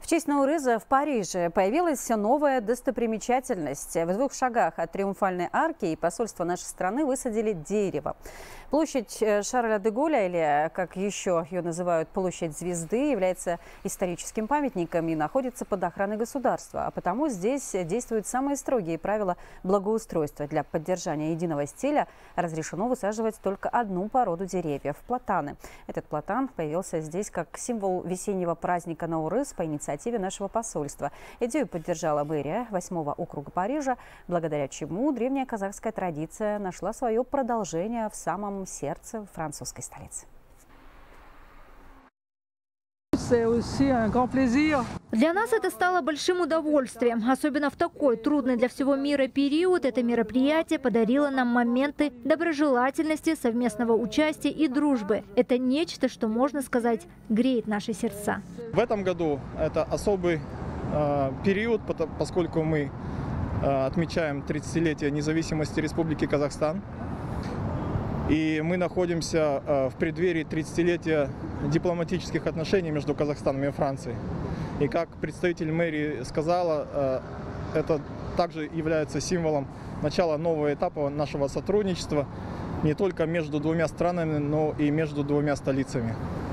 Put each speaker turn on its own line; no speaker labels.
В честь Наурыза в Париже появилась новая достопримечательность. В 2 шагах от Триумфальной арки и посольства нашей страны высадили дерево. Площадь Шарля де Голля, или как еще ее называют, площадь Звезды, является историческим памятником и находится под охраной государства. А потому здесь действуют самые строгие правила благоустройства. Для поддержания единого стиля разрешено высаживать только одну породу деревьев – платаны. Этот платан появился здесь как символ весеннего праздника Наурыз по инициативе нашего посольства. Идею поддержала мэрия 8-го округа Парижа, благодаря чему древняя казахская традиция нашла свое продолжение в самом сердце французской столицы.
Для нас это стало большим удовольствием. Особенно в такой трудный для всего мира период это мероприятие подарило нам моменты доброжелательности, совместного участия и дружбы. Это нечто, что, можно сказать, греет наши сердца.
В этом году это особый период, поскольку мы отмечаем 30-летие независимости Республики Казахстан. И мы находимся в преддверии 30-летия дипломатических отношений между Казахстаном и Францией. И как представитель мэрии сказала, это также является символом начала нового этапа нашего сотрудничества не только между двумя странами, но и между двумя столицами.